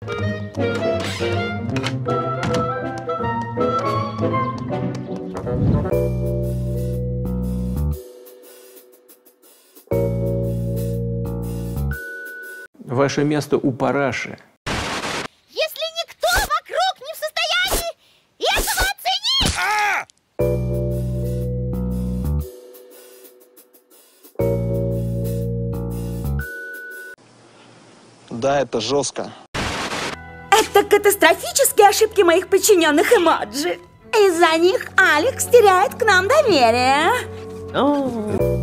Ваше место у параши. Если никто вокруг не в состоянии этого оценить! Да, это жестко. Это катастрофические ошибки моих подчиненных Эмоджи. Из-за них Алекс теряет к нам доверие.